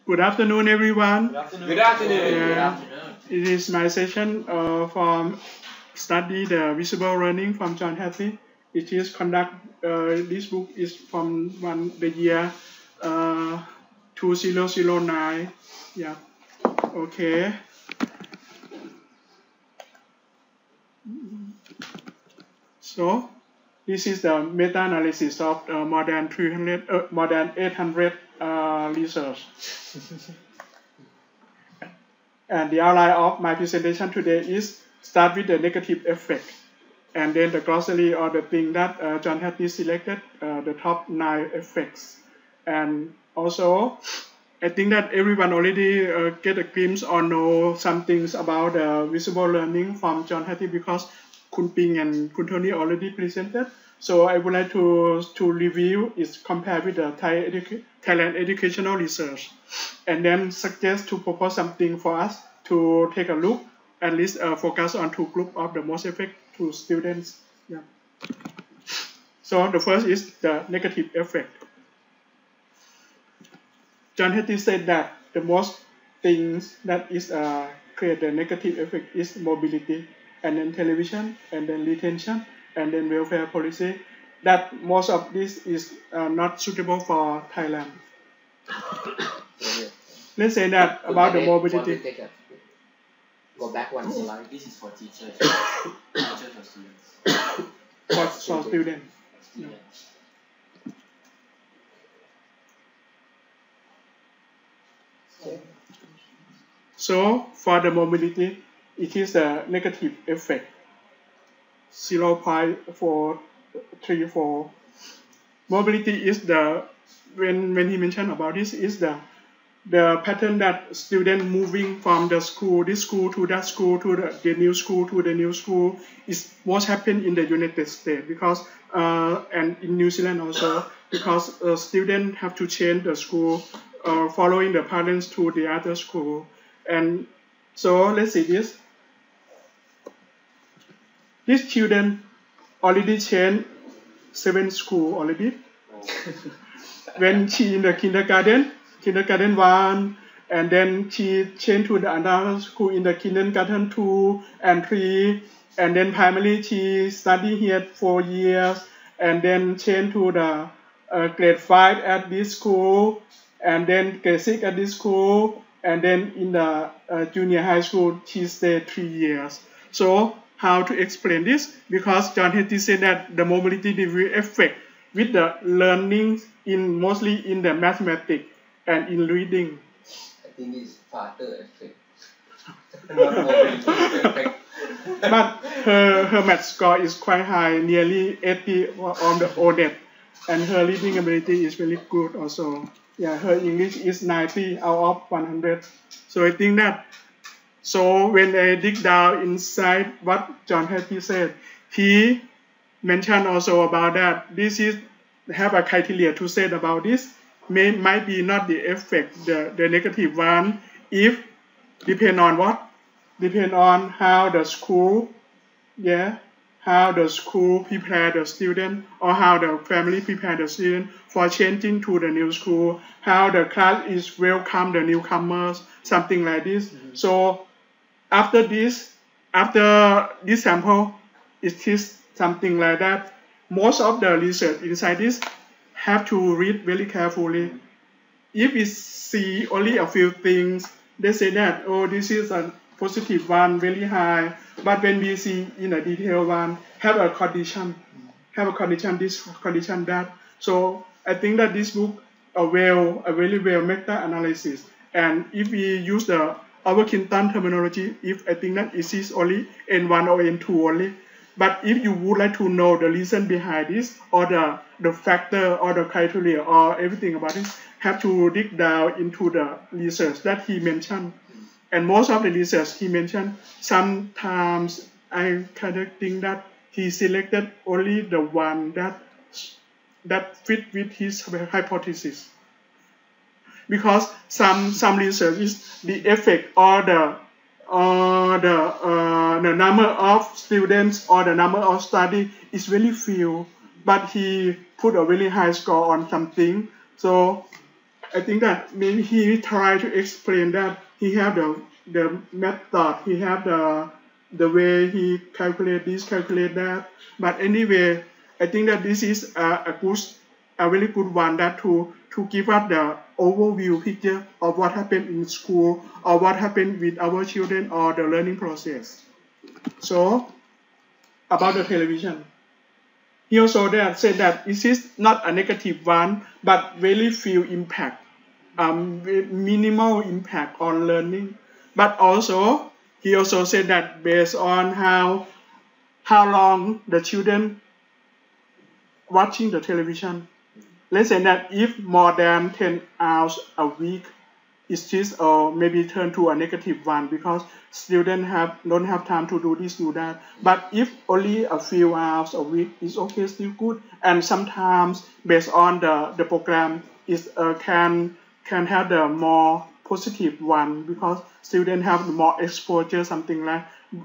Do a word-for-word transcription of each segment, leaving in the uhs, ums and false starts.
Good afternoon, everyone. Good afternoon. Good afternoon. Uh, Good afternoon. It is my session uh, from study the visible learning from John Hattie. It is conduct. Uh, this book is from one the year uh, two thousand nine. Yeah. Okay. So this is the meta-analysis of uh, more than three hundred, uh, more than eight hundred uh, research. And the outline of my presentation today is start with the negative effect, and then the glossary or the thing that uh, John Hattie selected, uh, the top nine effects. And also, I think that everyone already uh, get a glimpse or know some things about uh, visible learning from John Hattie because Kun Ping and Kun Tony already presented. So I would like to, to review it compared with the Thai edu Thailand educational research, and then suggest to propose something for us to take a look, at least uh, focus on two groups of the most effect to students. Yeah. So the first is the negative effect. John Hattie said that the most things that is uh, create the negative effect is mobility, and then television, and then retention, and then welfare policy. That most of this is uh, not suitable for Thailand. Let's say that about the mobility. Go back one This is, slide. this is for teachers. Teachers or students. For, for students. Students. So for the mobility, it is a negative effect. zero point four three four. Mobility is the, when, when he mentioned about this, is the the pattern that student moving from the school, this school to that school to the, the new school to the new school is what happened in the United States because uh, and in New Zealand also because uh, students have to change the school uh, following the parents to the other school. And so let's see this. These children already changed seven school already. When she in the kindergarten, kindergarten one, and then she changed to the another school in the kindergarten two and three, and then primary she studied here four years, and then changed to the uh, grade five at this school, and then grade six at this school, and then in the uh, junior high school she stayed three years. So how to explain this? Because John Hattie said that the mobility will affect with the learning in mostly in the mathematics and in reading. I think it's father effect. Not mobility effect. But her, her math score is quite high, nearly eighty on the O N E T, and her reading ability is very good also. Yeah, her English is ninety out of one hundred. So I think that, so when I dig down inside what John Hattie said, he mentioned also about that this is have a criteria to say about this. May might be not the effect, the, the negative one, if depend on what? Depend on how the school, yeah, how the school prepare the student, or how the family prepare the student for changing to the new school, how the class is welcome the newcomers, something like this. Mm-hmm. So after this, after this sample, it is something like that. Most of the research inside this have to read very carefully. If we see only a few things, they say that, oh, this is a positive one, very high. But when we see in a detailed one, have a condition, have a condition, this condition, that. So I think that this book a well, a very well meta-analysis. And if we use the Overkinton terminology, if I think that it is only N one or N two only. But if you would like to know the reason behind this, or the, the factor, or the criteria, or everything about this, have to dig down into the research that he mentioned. And most of the research he mentioned, sometimes I kind of think that he selected only the one that, that fit with his hypothesis. Because some, some research is the effect or the or the uh, the number of students or the number of study is very few, but he put a very high score on something. So I think that maybe he tried to explain that he have the the method, he have the the way he calculate this, calculate that. But anyway, I think that this is a, a good, a very good one that to to give us the overview picture of what happened in school or what happened with our children or the learning process. So about the television. He also there said that it is not a negative one, but very few impact, um, minimal impact on learning. But also, he also said that based on how how long the children watching the television, let's say that if more than ten hours a week, it's just or maybe turn to a negative one because students have don't have time to do this, do that. But if only a few hours a week, it's okay, still good. And sometimes based on the, the program, is uh, can can have the more positive one because students have more exposure, something like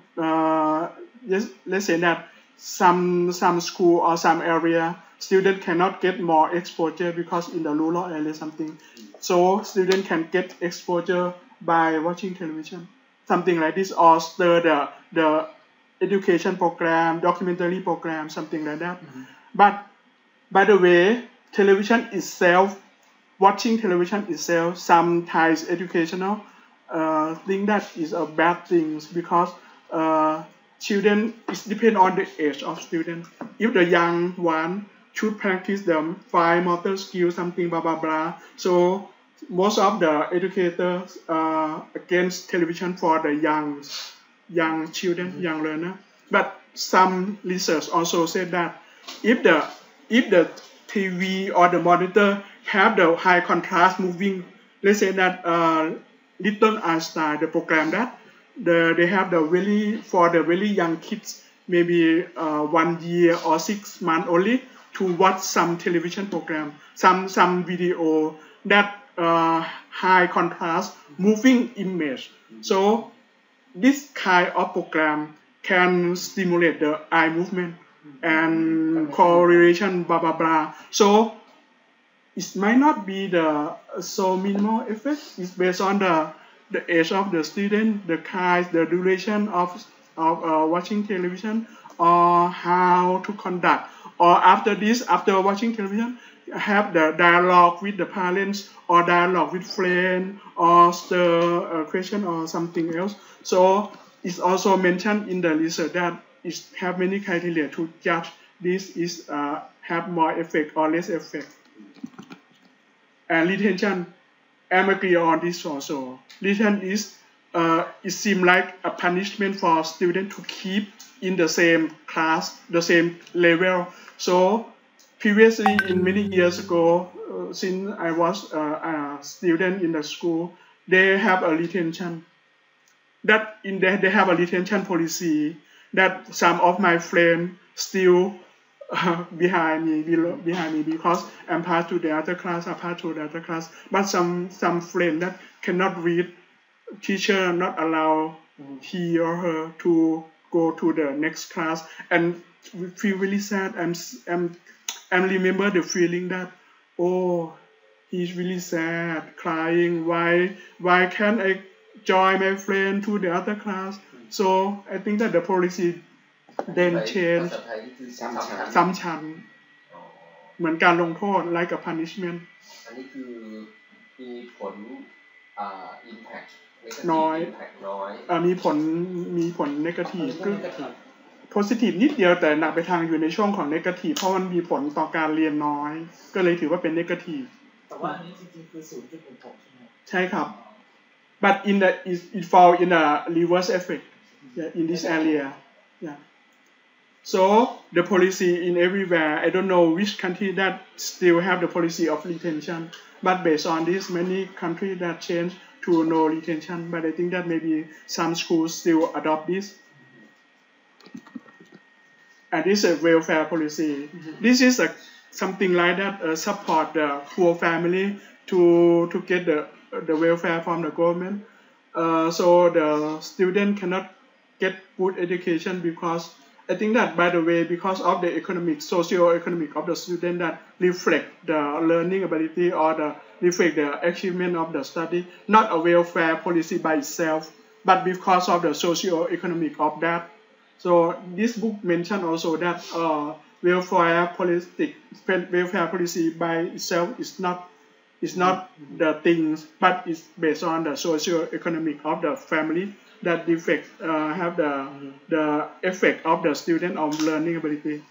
uh, let's, let's say that some some school or some area student cannot get more exposure because in the rural area something. So students can get exposure by watching television, something like this, or stir the the education program, documentary program, something like that. Mm-hmm. But by the way, television itself, watching television itself, sometimes educational, uh, think that is a bad thing because uh, children, it depends on the age of student. If the young one should practice the fine motor skills, something blah blah blah. So most of the educators uh, against television for the young young children, mm-hmm. young learner. But some research also said that if the if the T V or the monitor have the high contrast moving, let's say that uh, Little Einstein, the program that the they have the really for the really young kids, maybe uh, one year or six months only, to watch some television program, some some video that uh, high contrast moving image. So this kind of program can stimulate the eye movement and correlation, blah blah blah. So it might not be the so minimal effect. It's based on the the age of the student, the kind, the duration of of uh, watching television, or how to conduct. Or after this, after watching television, have the dialogue with the parents or dialogue with friends or stir a question or something else. So it's also mentioned in the research that it have many criteria to judge this is uh, have more effect or less effect. And retention, I'm agree on this also. Retention is uh, it seems like a punishment for students to keep in the same class, the same level. So previously, in many years ago, uh, since I was uh, a student in the school, they have a retention. That in there they have a retention policy that some of my friends still uh, behind me, below, behind me because I'm part to the other class, I'm part to the other class. But some some friends that cannot read, teacher not allow he or her to go to the next class, and we feel really sad. I'm I'm I'm remember the feeling that, oh, he's really sad, crying. Why why can't I join my friend to the other class? So I think that the policy then change ภาษาไทยนี่คือซ้ำชั้นซ้ำชั้นเหมือนการลงโทษ like a punishment อันนี้คือมีผลอ่า impact น้อย impact น้อยอ่ามีผลมีผล negative คือ positive นิดเดียวแต่หนักไปทางอยู่ในช่วงของ negative เพราะมันมีผลต่อการเรียนน้อยก็เลยถือว่าเป็น negative แต่ว่าอันนี้จริงๆคือ ศูนย์จุดหนึ่งหก ใช่ไหมใช่ครับ but in the it, it fall in a reverse effect yeah, in this area yeah so the policy in everywhere I don't know which country that still have the policy of retention but based on this many countries that change to no retention but I think that maybe some schools still adopt this and this is a welfare policy mm-hmm. This is a something like that uh, support the poor family to to get the the welfare from the government uh, so the student cannot get good education because I think that, by the way, because of the economic, socio-economic of the student that reflect the learning ability or the reflect the achievement of the study, not a welfare policy by itself, but because of the socio-economic of that. So this book mentioned also that uh, welfare policy, welfare policy by itself is not is not the things, but it's based on the socio-economic of the family that defect uh, have the mm-hmm. the effect of the student on learning ability.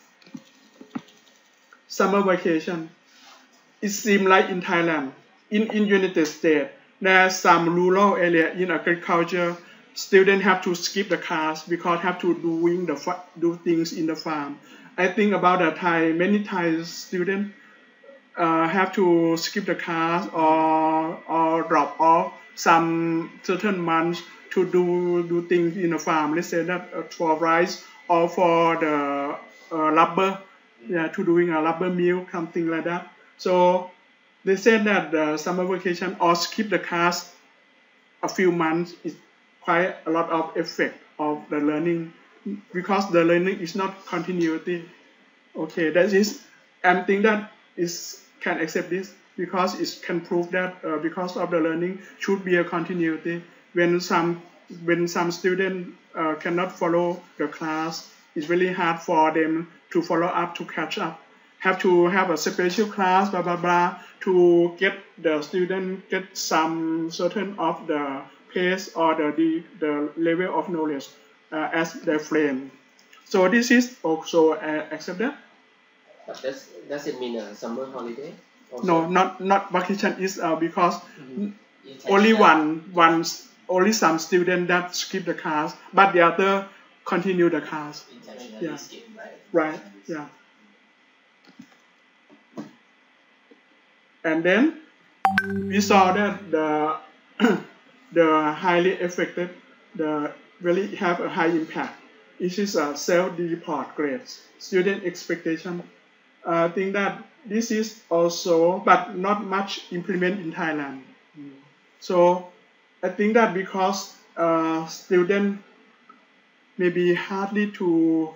Summer vacation. It seems like in Thailand, in in United States, there are some rural area in agriculture. Students have to skip the class because have to doing the do things in the farm. I think about the Thai many Thai students uh, have to skip the class or or drop off some certain months to do do things in the farm. Let's say that uh, for rice or for the uh, rubber, yeah, to doing a rubber mill, something like that. So they said that the summer vacation or skip the class a few months is quite a lot of effect of the learning because the learning is not continuity. Okay, that is, I think that is can accept this because it can prove that uh, because of the learning should be a continuity. When some when some students uh, cannot follow the class, it's really hard for them to follow up, to catch up. Have to have a special class, blah blah blah, to get the student get some certain of the pace or the the, the level of knowledge uh, as their friend. So this is also uh, accepted. But does does it mean a summer holiday? Also? No, not not vacation is uh, because Mm-hmm. only one one only some students that skip the class, but the other continue the class. Intentionally Yeah. skip, right? Right. Yeah. And then we saw that the the highly affected, the really have a high impact. It is a self-report grades, student expectation. I think that this is also, but not much implement in Thailand. So I think that because uh, student maybe hardly to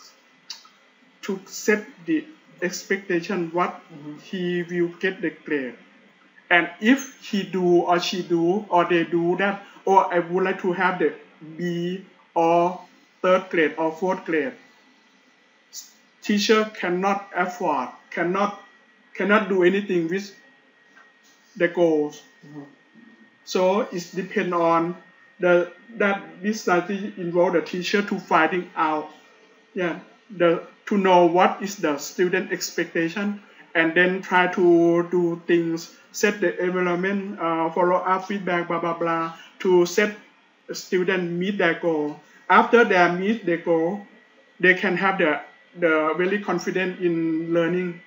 to set the expectation what mm-hmm. he will get the grade, and if he do or she do or they do that, or I would like to have the B or third grade or fourth grade, teacher cannot afford, cannot cannot do anything with the goals. Mm-hmm. So it depends on the that this study involve the teacher to finding out, yeah, the to know what is the student expectation, and then try to do things, set the environment, uh, follow up feedback, blah blah blah, to set the student meet their goal. After they meet their goal, they can have the the very confident in learning,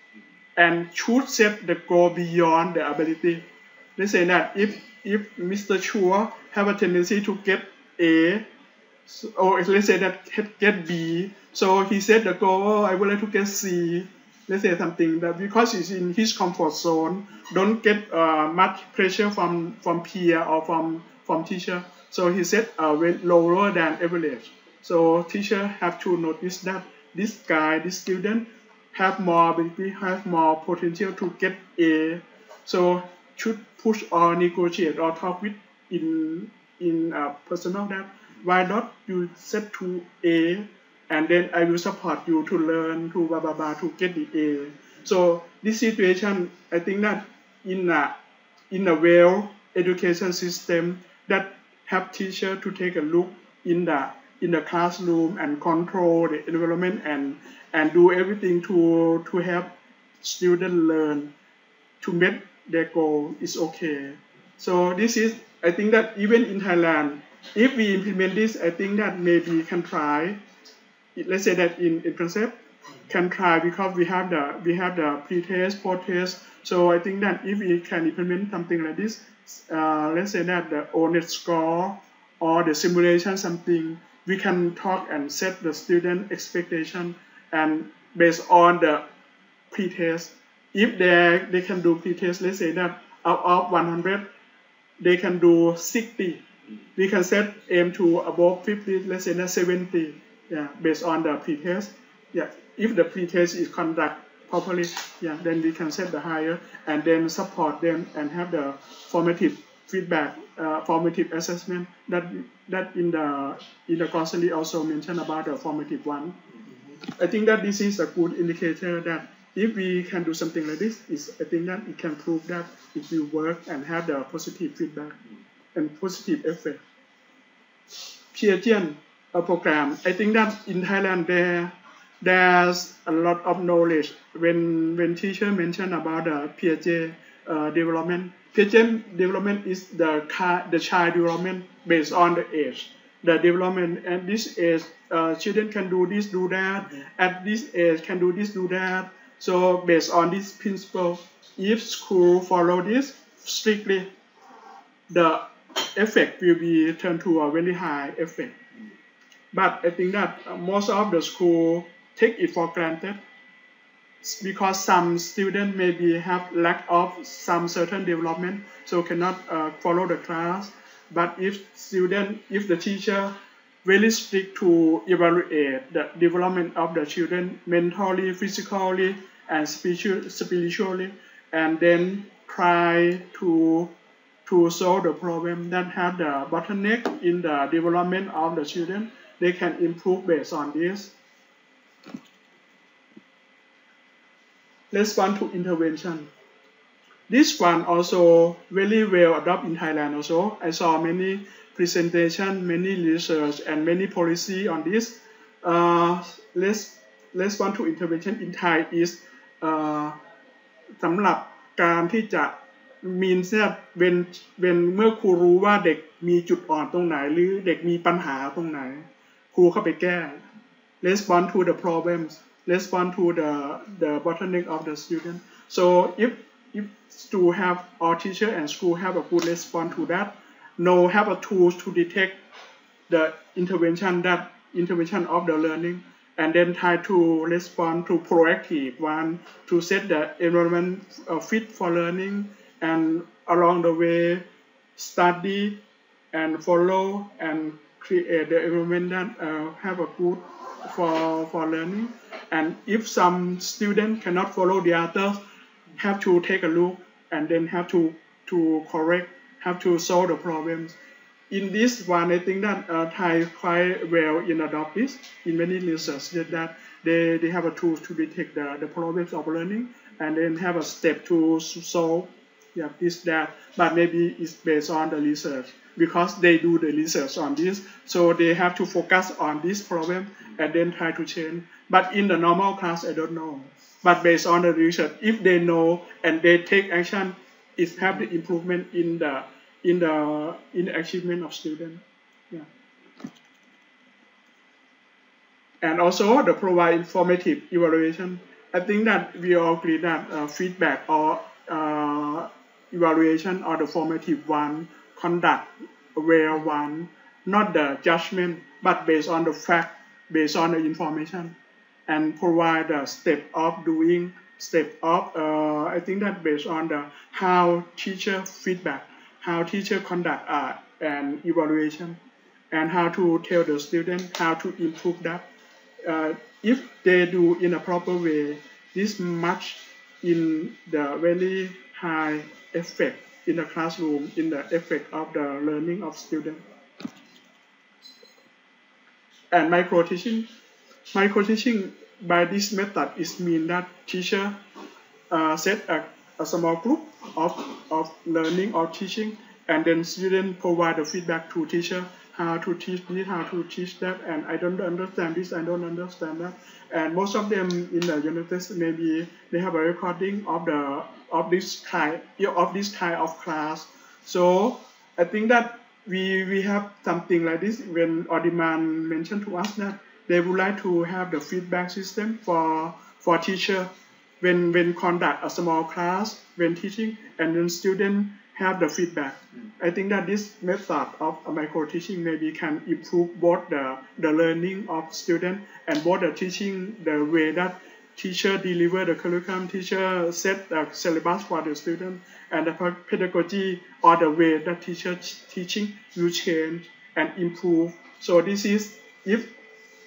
and should set the goal beyond their ability. They say that if if Mister Chua have a tendency to get A, so, or let's say that get B, so he set the goal, oh, I would like to get C. Let's say something that because he's in his comfort zone, don't get uh, much pressure from from peer or from from teacher. So he set uh, lower than average. So teacher have to notice that this guy, this student, have more ability, have more potential to get A. So should push or negotiate or talk with in in uh, personal that why not you set to A, and then I will support you to learn to blah blah blah to get the A. So this situation, I think that in a in a well education system that have teacher to take a look in the in the classroom and control the environment and and do everything to to help students learn to meet their goal is okay. So this is, I think that even in Thailand, if we implement this, I think that maybe can try. Let's say that in, in concept can try because we have the we have the pre-test, post-test. So I think that if we can implement something like this, uh, let's say that the O N E T score or the simulation something, we can talk and set the student expectation, and based on the pre-test, if they they can do pre-test, let's say that out of one hundred, they can do sixty. We can set aim to above fifty, let's say that seventy. yeah, based on the pretest. Yeah, if the pretest is conducted properly, yeah, then we can set the higher and then support them and have the formative feedback, uh, formative assessment. That that in the in the glossary also mentioned about the formative one. I think that this is a good indicator that if we can do something like this, is I think that it can prove that it will work and have the positive feedback and positive effect. Pearson uh, program. I think that in Thailand there there's a lot of knowledge when when teacher mention about the Piaget uh, development. Piaget development is the the child development based on the age. The development at this age, uh, children can do this, do that. Mm-hmm. At this age, can do this, do that. So based on this principle, if school follow this strictly, the effect will be turned to a very high effect. But I think that most of the school take it for granted because some students maybe have lack of some certain development, so cannot uh, follow the class. But if student, if the teacher very strict to evaluate the development of the children mentally, physically, and spiritually, and then try to to solve the problem that have the bottleneck in the development of the children, they can improve based on this. Response to intervention. This one also very well adopted in Thailand also. I saw many presentation, many research, and many policy on this. Uh, let's response to intervention in Thai is uh, สำหรับการที่จะ means เนี่ย when when เมื่อครูรู้ว่าเด็กมีจุดอ่อนตรงไหนหรือเด็กมีปัญหาตรงไหนครูเข้าไปแก้ respond to the problems, respond to the the bottleneck of the student. So if if school have or teacher and school have a good response to that, know have a tools to detect the intervention that intervention of the learning, and then try to respond to proactive one to set the environment uh, fit for learning, and along the way study and follow and create the environment that uh, have a good for for learning. And if some student cannot follow the others, have to take a look and then have to to correct, have to solve the problems. In this one, I think that uh, Thai quite well in adopt this. In many research that they they have a tool to detect the the problems of learning and then have a step to solve yeah this that. But maybe it's based on the research because they do the research on this, so they have to focus on this problem and then try to change. But in the normal class, I don't know. But based on the research, if they know and they take action, it have the improvement in the in the in the achievement of student. Yeah. And also the provide informative evaluation. I think that we all agree that uh, feedback or uh, evaluation or the formative one conduct where one, not the judgment, but based on the fact, based on the information. And provide a step of doing, step of, uh, I think that based on the how teacher feedback, how teacher conduct uh, an evaluation, and how to tell the student how to improve that. Uh, if they do in a proper way, this much in the very high effect in the classroom, in the effect of the learning of student. And micro teaching. Micro teaching by this method is mean that teacher uh, set a, a small group of, of learning or teaching, and then student provide the feedback to teacher how to teach this, how to teach that, and I don't understand this, I don't understand that. And most of them in the United States maybe they have a recording of the of this kind of this kind of class. So I think that we we have something like this when Odiman mentioned to us that they would like to have the feedback system for for teacher when when conduct a small class when teaching, and then student have the feedback. Mm. I think that this method of micro teaching maybe can improve both the the learning of student and both the teaching, the way that teacher deliver the curriculum, teacher set the syllabus for the student, and the pedagogy or the way that teacher teaching will change and improve. So this is if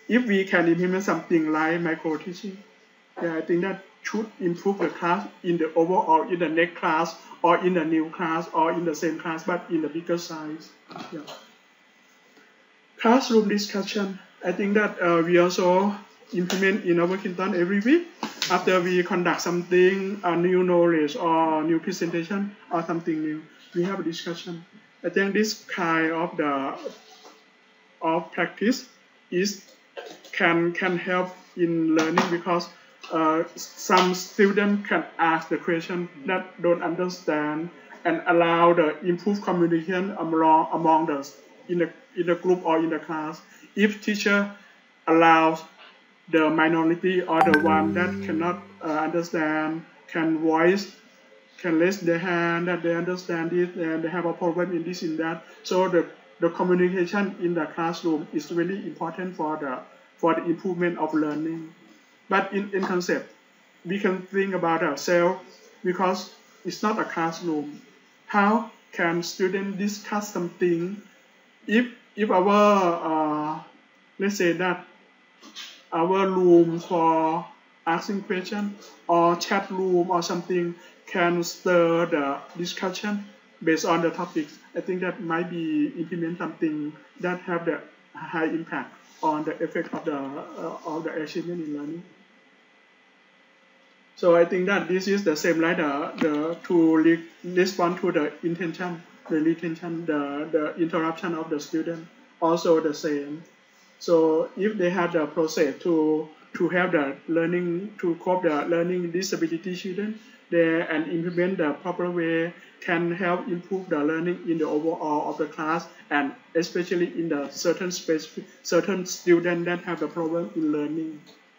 if we can implement something like micro teaching, yeah, I think that should improve the class in the overall, in the next class, or in the new class, or in the same class, but in the bigger size. Yeah. Classroom discussion. I think that uh, we also implement in our Workington every week. After we conduct something, a new knowledge or new presentation or something new, we have a discussion. I think this kind of the of practice is can can help in learning because uh, some students can ask the question that don't understand and allow the improved communication among among the in the in the group or in the class. If teacher allows the minority or the one that cannot uh, understand can voice, can raise their hand that they understand it and they have a problem in this in that. So the, the communication in the classroom is really important for the for the improvement of learning. But in, in concept, we can think about ourselves because it's not a classroom. How can students discuss something if if our uh, let's say that our room for asking questions or chat room or something can stir the discussion based on the topics. I think that might be implement something that have the high impact on the effect of the uh, of the achievement in learning. So I think that this is the same like the the to re respond to the intention, the retention, the the interruption of the student. Also the same. So if they have the process to to have the learning to cope the learning disability student, they and implement the proper way can help improve the learning in the overall of the class and especially in the certain specific certain student that have the problem in learning.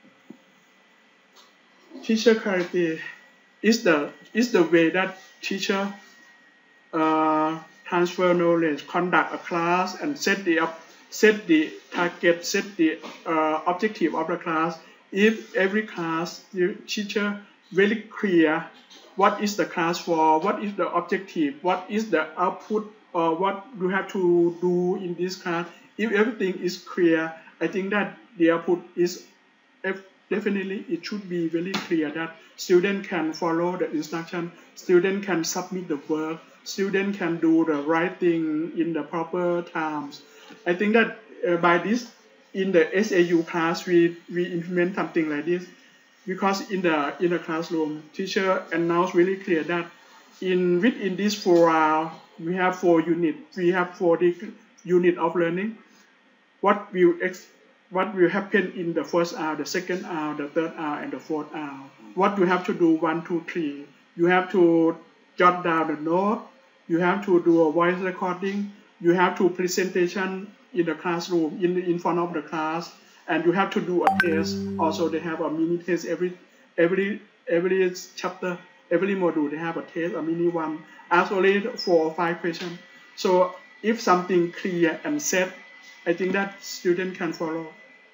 Teacher clarity is the is the way that teacher uh, transfer knowledge, conduct a class, and set the up. set the target, set the uh, objective of the class. If every class, the teacher very clear what is the class for, what is the objective, what is the output, or what you have to do in this class. If everything is clear, I think that the output is definitely it should be very clear that student can follow the instruction, student can submit the work, student can do the right thing in the proper times. I think that uh, by this, in the S A U class, we, we implement something like this. Because in the in the classroom, teacher announced really clear that in within this four hours, we have four units. We have four unit of learning. What will ex what will happen in the first hour, the second hour, the third hour, and the fourth hour? What you have to do one, two, three. You have to jot down the note. You have to do a voice recording. You have to presentation in the classroom, in, in front of the class, and you have to do a test. Also, they have a mini test every every every chapter, every module. They have a test, a mini one. Ask only four or five questions. So if something clear and set, I think that student can follow.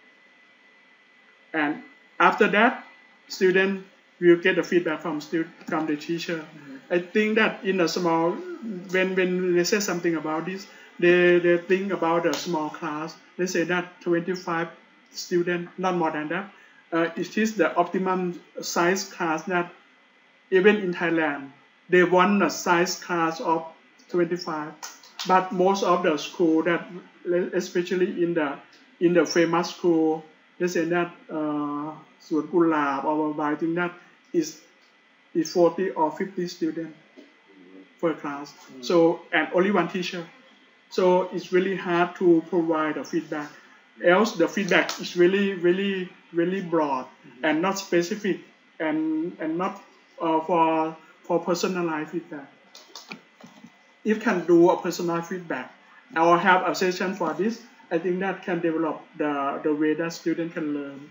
And after that, student will get the feedback from student from the teacher. Mm-hmm. I think that in a small, when when they say something about this, they they think about a small class. They say that twenty-five students, not more than that. Uh, it is the optimum size class that even in Thailand they want a size class of twenty-five. But most of the school that, especially in the in the famous school, they say that uh, Suan Kulab or I think that is is forty or fifty students per class. Mm. So and only one teacher. So it's really hard to provide a feedback. Else the feedback is really really really broad mm-hmm. and not specific and and not uh, for for personalized feedback. If can do a personal feedback or have a session for this, I think that can develop the, the way that students can learn.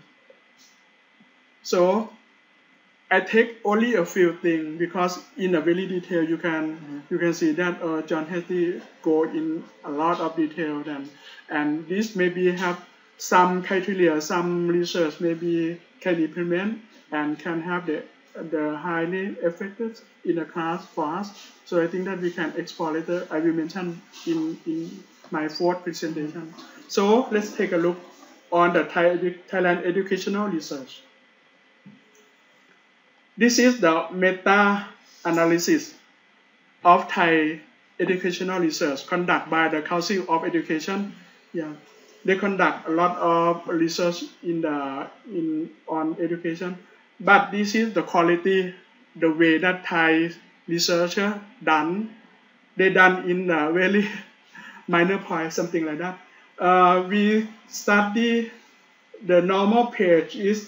So I take only a few things because in a very detail you can mm-hmm. you can see that uh, John Hattie go in a lot of detail and and this maybe have some criteria, some research maybe can implement and can have the the highly effective in a class for us. So I think that we can explore later. I will mention in in my fourth presentation. So let's take a look on the Thai edu Thailand educational research. This is the meta-analysis of Thai educational research conducted by the Council of Education. Yeah, they conduct a lot of research in the in on education, but this is the quality, the way that Thai researcher done. They done in a very minor point, something like that. Uh, we study the normal page is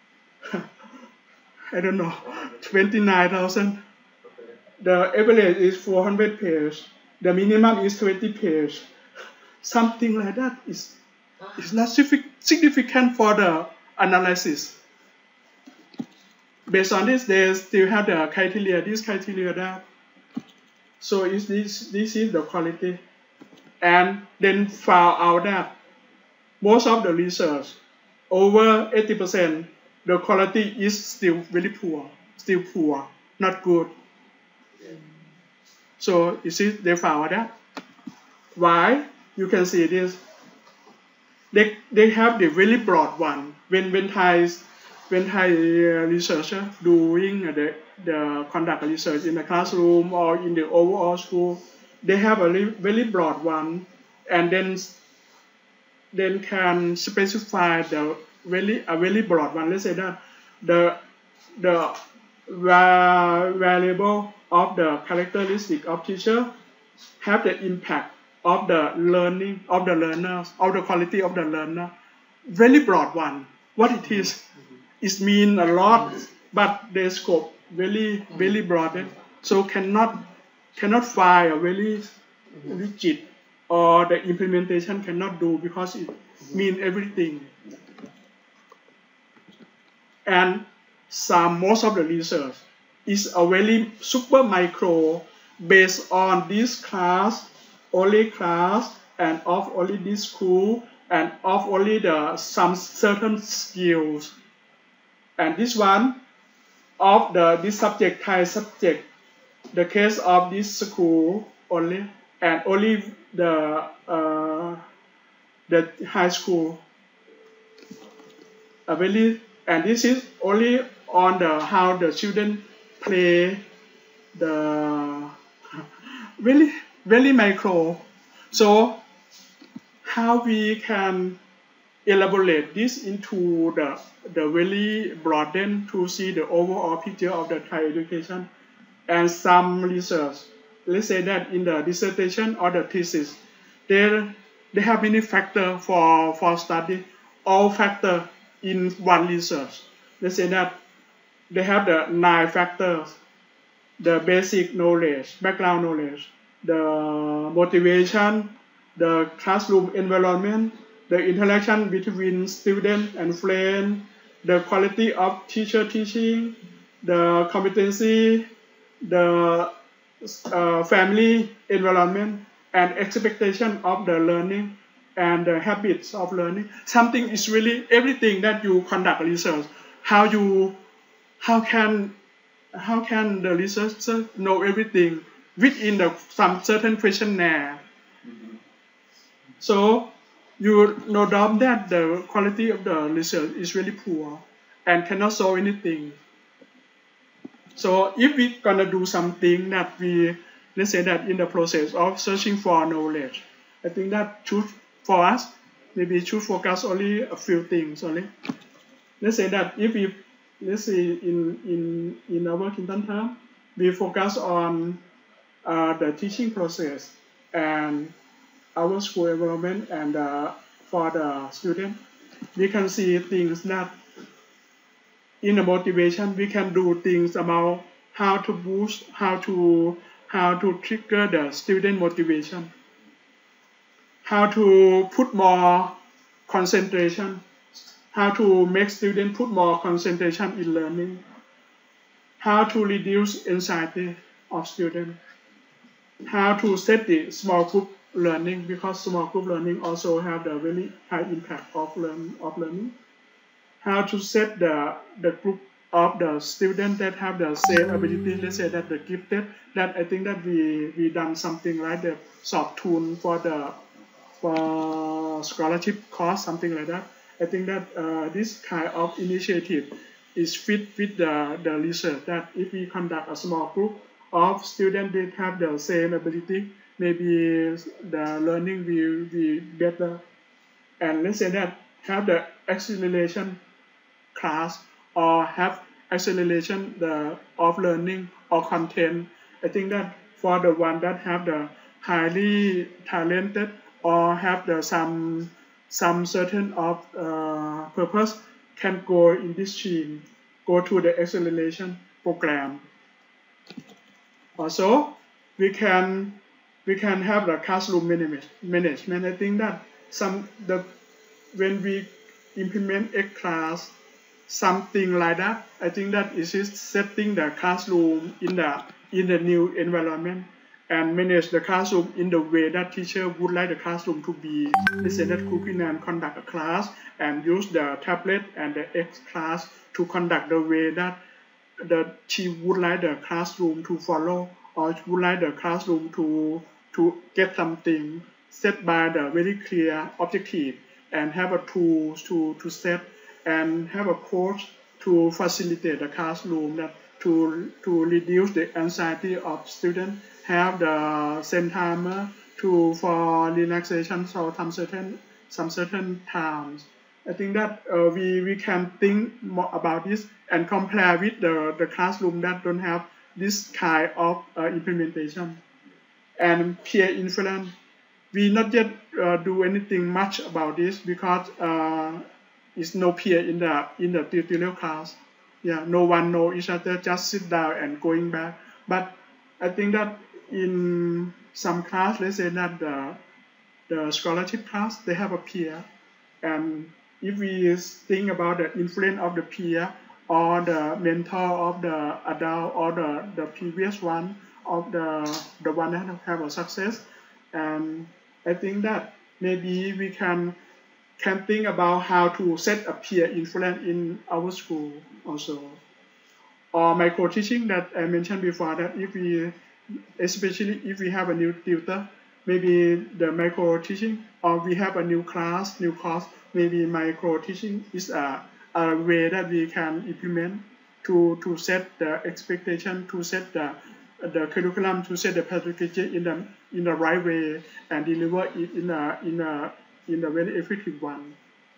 I don't know twenty-nine thousand. The average is four hundred pages. The minimum is twenty pages. Something like that is is not significant for the analysis. Based on this, they still have the criteria, this criteria that. So is this this is the quality, and then found out that most of the research, over eighty percent, the quality is still very poor, still poor, not good. So you see, they found that. Why? You can see this. They they have the really broad one. When when Thai when Thai uh, researcher doing uh, the the conduct research in the classroom or in the overall school, they have a really, very broad one, and then then can specify the very a very broad one. Let's say that the the variable of the characteristic of teacher have the impact of the learning of the learners, of the quality of the learner. Very broad one. What it is, it mean a lot, but the scope very very broad. So cannot cannot find a very rigid, or the implementation cannot do because it mean everything. And some most of the research is a very super micro based on this class, only class, and of only this school, and of only the some certain skills. And this one of the this subject, Thai subject, the case of this school only, and only the uh, the high school. A very and this is only on the how the children play, the very very micro. So how we can elaborate this into the the very broaden to see the overall picture of the Thai education, and some research. Let's say that in the dissertation or the thesis, they they have many factors for for study, all factors in one research. Let's say that they have the nine factors: the basic knowledge, background knowledge, the motivation, the classroom environment, the interaction between student and friend, the quality of teacher teaching, the competency, the uh, family environment, and expectation of the learning, and the habits of learning. Something is really everything that you conduct research. How you, how can, how can the researcher know everything within the some certain questionnaire? Mm-hmm. So you no doubt that the quality of the research is really poor and cannot solve anything. So if we gonna do something that we, let's say that in the process of searching for knowledge, I think that should, for us, maybe should focus only a few things only. Let's say that if we, let's say in in in our Kintan term, we focus on uh, the teaching process and our school environment, and uh, for the student, we can see things that in the motivation we can do things about how to boost, how to how to trigger the student motivation, how to put more concentration, how to make students put more concentration in learning, how to reduce anxiety of students, how to set the small group learning, because small group learning also have the very high impact of learn of learning, how to set the the group of the students that have the same ability, let's say that the gifted, that I think that we we done something like the soft tune for the for scholarship course, something like that. I think that uh, this kind of initiative is fit with the, the research that if we conduct a small group of students that have the same ability, maybe the learning will be better. And let's say that have the acceleration class or have acceleration the of learning or content. I think that for the one that have the highly talented or have the some some certain of uh, purpose can go in this stream, go to the acceleration program. Also, we can we can have the classroom manage, management. I think that some the when we implement a class, something like that, I think that it is setting the classroom in the in the new environment and manage the classroom in the way that teacher would like the classroom to be. Let's say that Kupinan conduct a class and use the tablet and the X class to conduct the way that the she would like the classroom to follow, or would like the classroom to to get something set by the very clear objective and have a tools to to set and have a coach to facilitate the classroom that to to reduce the anxiety of students, have the same timer to for relaxation or some certain some certain times. I think that uh, we we can think more about this and compare with the the classroom that don't have this kind of uh, implementation. And peer influence, we not yet uh, do anything much about this because uh, is no peer in the in the tutorial class. Yeah, no one know each other, just sit down and going back. But I think that in some class, let's say that the the scholarship class, they have a peer, and if we think about the influence of the peer or the mentor of the adult or the, the previous one of the the one that have a success, and I think that maybe we can can think about how to set a peer influence in our school also. Or micro teaching that I mentioned before, that if we, especially if we have a new tutor, maybe the micro teaching, or we have a new class, new course, maybe micro teaching is a, a way that we can implement to, to set the expectation, to set the the curriculum, to set the pedagogy in the in the right way and deliver it in a in a in a very effective one.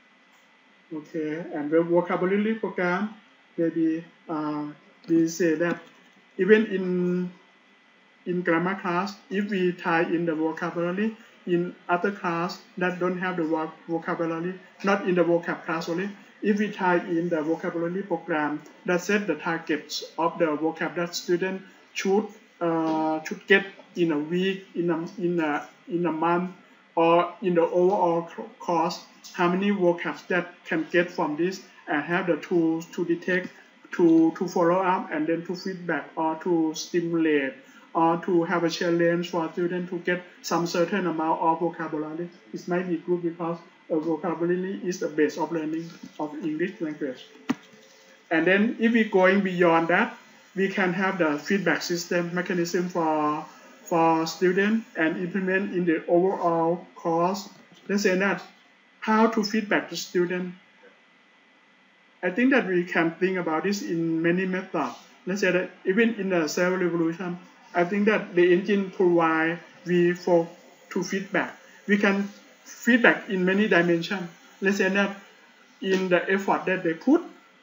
Okay, and the vocabulary program, maybe uh, we say that even in in grammar class, if we tie in the vocabulary in other class that don't have the vocabulary, not in the vocab class only, if we tie in the vocabulary program that set the targets of the vocab that student should uh, should get in a week, in a in a in a month, or in the overall course, how many vocabs that can get from this, and have the tools to detect, to to follow up, and then to feedback or to stimulate, or to have a challenge for students to get some certain amount of vocabulary. It might be good because a vocabulary is the base of learning of English language. And then if we're going beyond that, we can have the feedback system mechanism for for students and implement in the overall course. Let's say that how to feedback the student. I think that we can think about this in many methods. Let's say that even in the self-revolution, I think that the engine provide we for to feedback. We can feedback in many dimensions. Let's say that in the effort that they put,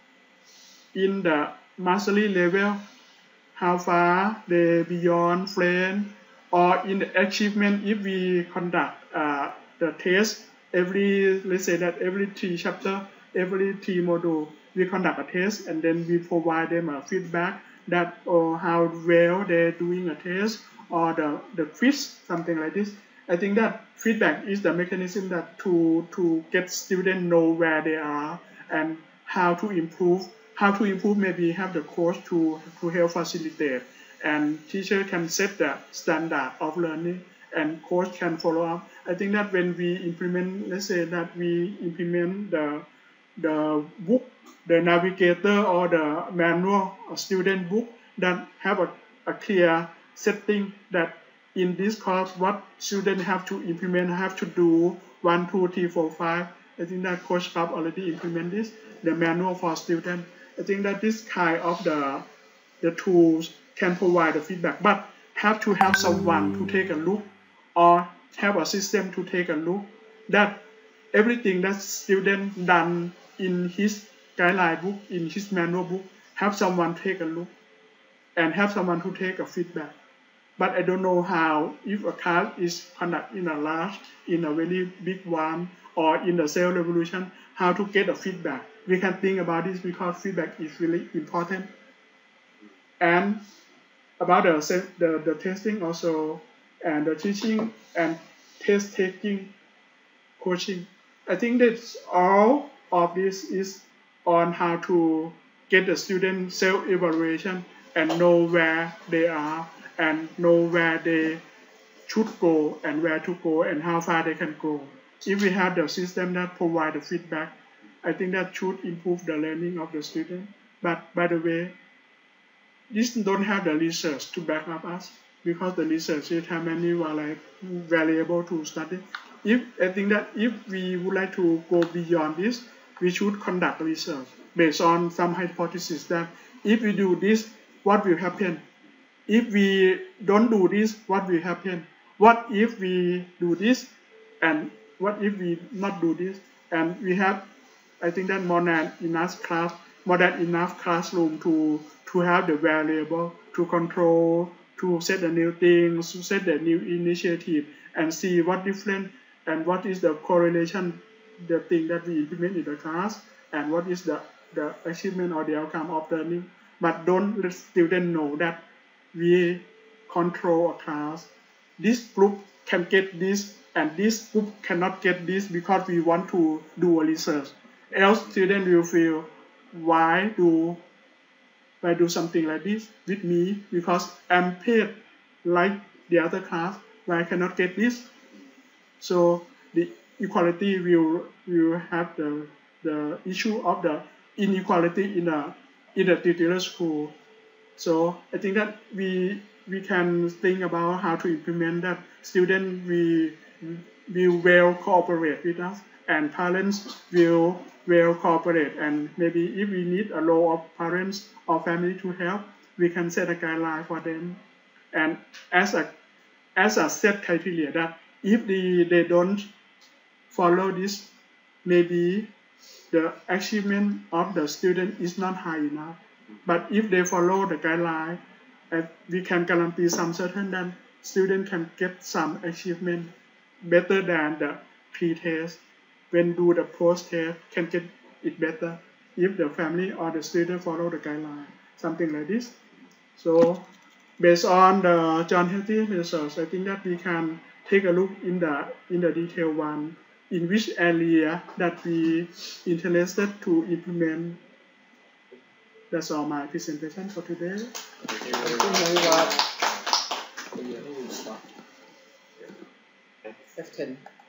in the mastery level, how far they beyond friend, or in the achievement if we conduct uh, the test every, let's say that every three chapter, every three module, we conduct a test and then we provide them a feedback that or how well they're doing a test or the, the quiz, something like this. I think that feedback is the mechanism that to, to get students know where they are and how to improve. How to improve, maybe have the course to, to help facilitate, and teacher can set the standard of learning and coach can follow up. I think that when we implement, let's say that we implement the the book, the navigator or the manual or student book that have a, a clear setting that in this course what students have to implement, have to do one, two, three, four, five. I think that Coach Club already implement this, the manual for students. I think that this kind of the the tools can provide the feedback, but have to have someone to take a look or have a system to take a look that everything that student done in his guideline book, in his manual book, have someone take a look and have someone to take a feedback. But I don't know how, if a class is conducted in a large, in a very big one, or in the cell revolution, how to get a feedback. We can think about this because feedback is really important. And about the, the, the testing also, and the teaching and test taking, coaching. I think that's all of this is on how to get the student self-evaluation and know where they are and know where they should go and where to go and how far they can go. If we have the system that provide the feedback, I think that should improve the learning of the student. But by the way, this don't have the research to back up us because the research is how many like variable to study. If I think that if we would like to go beyond this, we should conduct research based on some hypothesis that if we do this, what will happen? If we don't do this, what will happen? What if we do this, and what if we not do this? And we have, I think that more than enough class, more than enough classroom to to have the variable to control, to set the new things, to set the new initiative, and see what different and what is the correlation, the thing that we implement in the class, and what is the the achievement or the outcome of learning. But don't let students know that we control a class. This group can get this, and this group cannot get this because we want to do a research. Else, students will feel, why do why do something like this with me because I'm paid like the other class, why I cannot get this? So the equality will will have the the issue of the inequality in a in a tutorial school. So I think that we we can think about how to implement that. Students will will well cooperate with us, and parents will well cooperate. And maybe if we need a role of parents or family to help, we can set a guideline for them. And as a as a set criteria that if they, they don't follow this, maybe the achievement of the student is not high enough. But if they follow the guideline, uh, we can guarantee some certain that student can get some achievement better than the pre-test. When do the post-test can get it better if the family or the student follow the guideline, something like this. So based on the John Hattie research, I think that we can take a look in the in the detail one, in which area that we interested to implement. That's all my presentation for today. Thank you very much. F ten